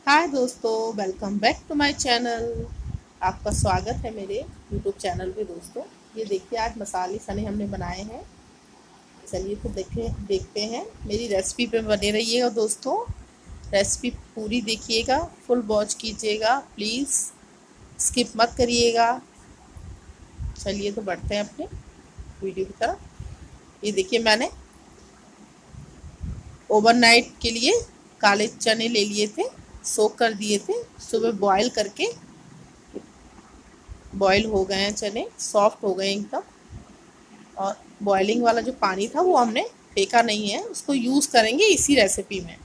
हाय दोस्तों, welcome back to my channel. आपका स्वागत है मेरे यूट्यूब चैनल पे। दोस्तों, ये देखिए आज मसाले चने हमने बनाए हैं। चलिए तो देखते हैं। मेरी रेसिपी पे बने रहिएगा दोस्तों। रेसिपी पूरी देखिएगा, फुल वॉच कीजिएगा, प्लीज़ स्किप मत करिएगा। चलिए तो बढ़ते हैं अपने वीडियो की तरफ। ये देखिए मैंने ओवरनाइट के लिए काले चने ले लिए थे, सोक कर दिए थे। सुबह बॉईल करके बॉईल हो गए हैं चने, सॉफ्ट हो गए एकदम। और बॉइलिंग वाला जो पानी था वो हमने फेंका नहीं है, उसको यूज़ करेंगे इसी रेसिपी में।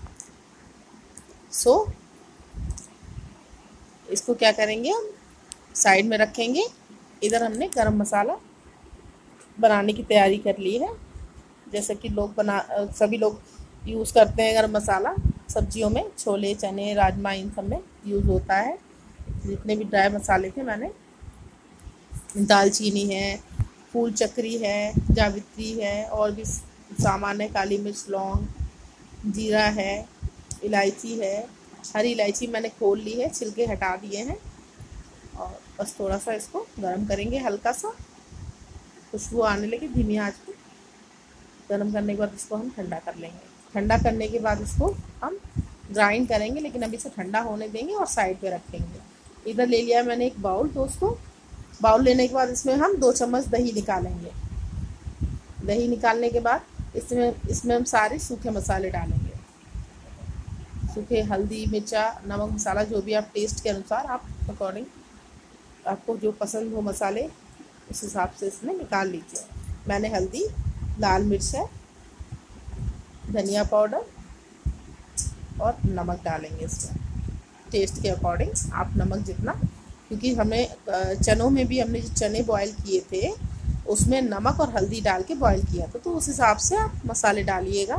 इसको क्या करेंगे, हम साइड में रखेंगे। इधर हमने गरम मसाला बनाने की तैयारी कर ली है। जैसे कि सभी लोग यूज़ करते हैं गरम मसाला सब्जियों में, छोले चने राजमा इन सब में यूज़ होता है। जितने भी ड्राई मसाले थे मैंने, दालचीनी है, फूल चक्री है, जावित्री है, और भी सामान है, काली मिर्च, लौंग, जीरा है, इलायची है। हरी इलायची मैंने खोल ली है, छिलके हटा दिए हैं। और बस थोड़ा सा इसको गरम करेंगे, हल्का सा खुशबू आने लगी धीमी आंच पे। गरम करने के बाद इसको हम ठंडा कर लेंगे। ठंडा करने के बाद इसको हम ग्राइंड करेंगे, लेकिन अभी इसे ठंडा होने देंगे और साइड पे रखेंगे। इधर ले लिया मैंने एक बाउल दोस्तों। बाउल लेने के बाद इसमें हम 2 चम्मच दही निकालेंगे। दही निकालने के बाद इसमें हम सारे सूखे मसाले डालेंगे। सूखे हल्दी, मिर्चा, नमक, मसाला जो भी आप टेस्ट के अनुसार, आप अकॉर्डिंग आपको जो पसंद हो मसाले उस हिसाब से इसमें निकाल लीजिए। मैंने हल्दी, लाल मिर्च है, धनिया पाउडर और नमक डालेंगे इसमें टेस्ट के अकॉर्डिंग। आप नमक जितना, क्योंकि हमें चनों में भी हमने जो चने बॉईल किए थे उसमें नमक और हल्दी डाल के बॉईल किया था, तो उस हिसाब से आप मसाले डालिएगा।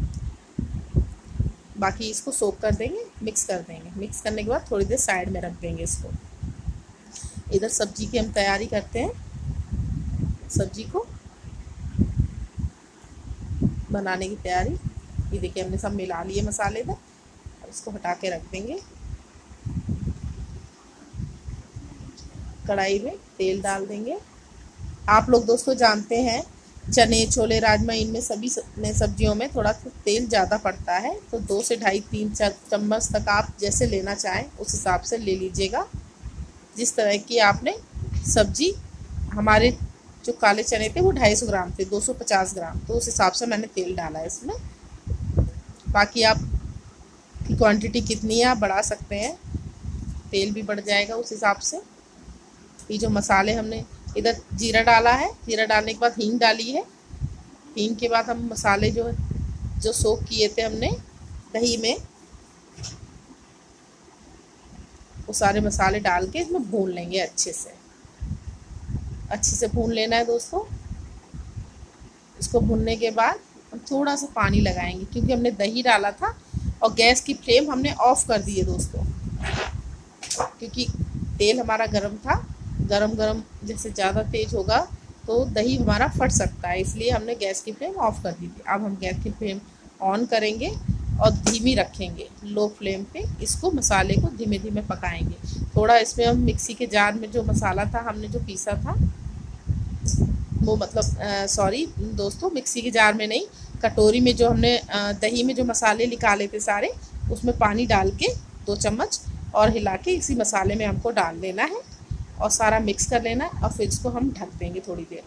बाकी इसको सोक कर देंगे, मिक्स कर देंगे। मिक्स करने के बाद थोड़ी देर साइड में रख देंगे इसको। इधर सब्जी की हम तैयारी करते हैं। सब्जी को बनाने की तैयारी, ये देखिए हमने सब मिला लिए मसाले इधर। अब इसको हटा के रख देंगे। कढ़ाई में तेल डाल देंगे। आप लोग दोस्तों जानते हैं, चने छोले राजमा इनमें सभी सब्जियों में थोड़ा सा तेल ज़्यादा पड़ता है, तो 2 से ढाई 3 चम्मच तक आप जैसे लेना चाहें उस हिसाब से ले लीजिएगा। जिस तरह की आपने सब्जी, हमारे जो काले चने थे वो 250 ग्राम थे, 250 ग्राम, तो उस हिसाब से मैंने तेल डाला है इसमें। बाकी आप की क्वांटिटी कितनी है आप बढ़ा सकते हैं, तेल भी बढ़ जाएगा उस हिसाब से। ये जो मसाले हमने इधर जीरा डाला है, जीरा डालने के बाद हींग डाली है। हींग के बाद हम मसाले जो सोक किए थे हमने दही में, वो सारे मसाले डाल के इसमें भून लेंगे। अच्छे से भून लेना है दोस्तों। इसको भूनने के बाद हम थोड़ा सा पानी लगाएंगे, क्योंकि हमने दही डाला था। और गैस की फ्लेम हमने ऑफ कर दी है दोस्तों, क्योंकि तेल हमारा गर्म था। गरम जैसे ज़्यादा तेज़ होगा तो दही हमारा फट सकता है, इसलिए हमने गैस की फ्लेम ऑफ कर दी थी। अब हम गैस की फ्लेम ऑन करेंगे और धीमी रखेंगे, लो फ्लेम पे इसको मसाले को धीमे धीमे पकाएंगे। थोड़ा इसमें हम मिक्सी के जार में जो मसाला था हमने जो पीसा था वो, मतलब सॉरी दोस्तों, मिक्सी के जार में नहीं, कटोरी में जो हमने दही में जो मसाले निकाले थे सारे, उसमें पानी डाल के 2 चम्मच और हिला के इसी मसाले में हमको डाल देना है और सारा मिक्स कर लेना है। और फिर इसको हम ढक देंगे थोड़ी देर।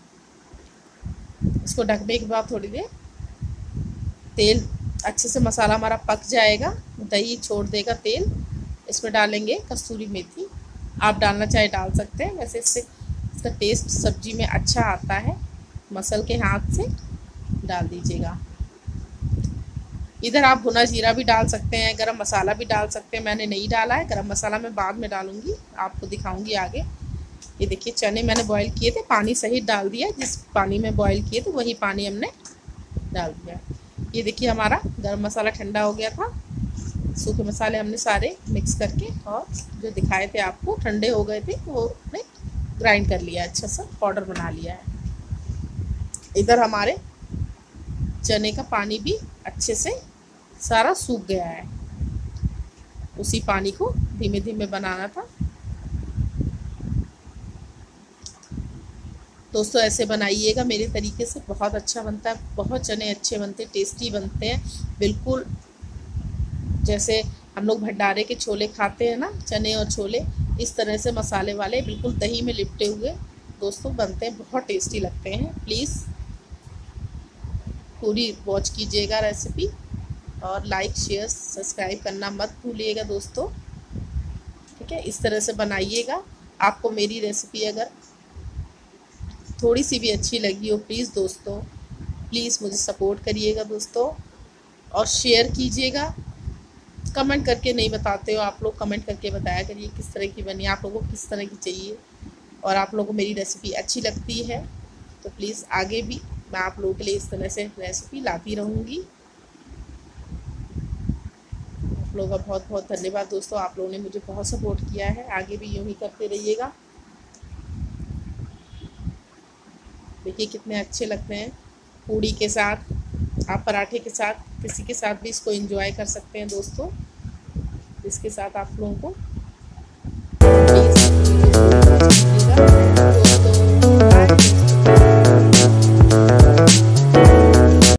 इसको ढकने के बाद थोड़ी देर तेल अच्छे से, मसाला हमारा पक जाएगा, दही छोड़ देगा तेल। इसमें डालेंगे कसूरी मेथी, आप डालना चाहे डाल सकते हैं। वैसे इसका टेस्ट सब्जी में अच्छा आता है, मसल के हाथ से डाल दीजिएगा। इधर आप भुना जीरा भी डाल सकते हैं, गरम मसाला भी डाल सकते हैं। मैंने नहीं डाला है, गरम मसाला मैं बाद में डालूंगी, आपको दिखाऊंगी आगे। ये देखिए चने मैंने बॉईल किए थे, पानी सहित डाल दिया, जिस पानी में बॉईल किए थे वही पानी हमने डाल दिया। ये देखिए हमारा गरम मसाला ठंडा हो गया था। सूखे मसाले हमने सारे मिक्स करके, और जो दिखाए थे आपको ठंडे हो गए थे, वो हमने ग्राइंड कर लिया, अच्छा सा पाउडर बना लिया है। इधर हमारे चने का पानी भी अच्छे से सारा सूख गया है। उसी पानी को धीमे धीमे बनाना था। दोस्तों ऐसे बनाइएगा मेरे तरीके से, बहुत अच्छा बनता है, बहुत चने अच्छे बनते, टेस्टी बनते हैं, बिल्कुल जैसे हम लोग भंडारे के छोले खाते हैं ना, चने और छोले, इस तरह से मसाले वाले बिल्कुल दही में लिपटे हुए दोस्तों बनते हैं, बहुत टेस्टी लगते हैं। प्लीज़ पूरी वॉच कीजिएगा रेसिपी, और लाइक शेयर सब्सक्राइब करना मत भूलिएगा दोस्तों, ठीक है। इस तरह से बनाइएगा। आपको मेरी रेसिपी अगर थोड़ी सी भी अच्छी लगी हो, प्लीज़ दोस्तों प्लीज़ मुझे सपोर्ट करिएगा दोस्तों, और शेयर कीजिएगा। कमेंट करके नहीं बताते हो आप लोग, कमेंट करके बताया करिए किस तरह की बनी, आप लोगों को किस तरह की चाहिए, और आप लोगों को मेरी रेसिपी अच्छी लगती है तो प्लीज़ आगे भी मैं आप लोगों के लिए इस तरह से रेसिपी लाती रहूँगी। आप लोगों का बहुत बहुत धन्यवाद दोस्तों, आप लोगों ने मुझे बहुत सपोर्ट किया है, आगे भी यूँ ही करते रहिएगा। देखिए कितने अच्छे लगते हैं, पूड़ी के साथ, आप पराठे के साथ, किसी के साथ भी इसको एंजॉय कर सकते हैं दोस्तों। इसके साथ आप लोगों को